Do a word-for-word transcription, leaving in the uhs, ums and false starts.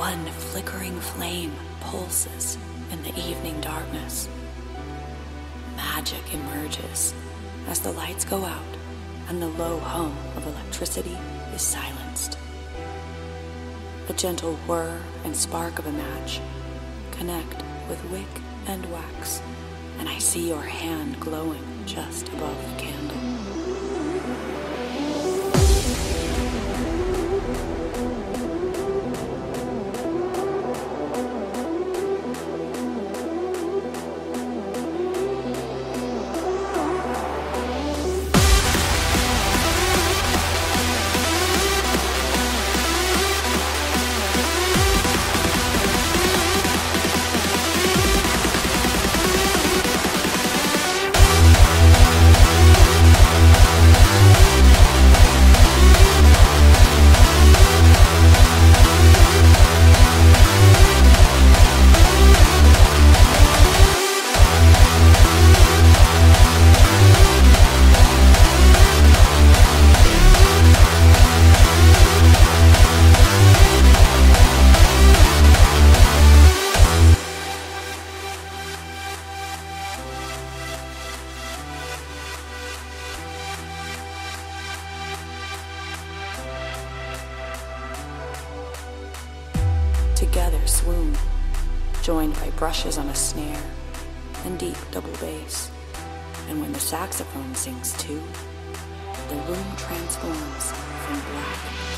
One flickering flame pulses in the evening darkness. Magic emerges as the lights go out and the low hum of electricity is silenced. A gentle whir and spark of a match connect with wick and wax, and I see your hand glowing just above the candle. Together swoon, joined by brushes on a snare and deep double bass. And when the saxophone sings too, the room transforms from black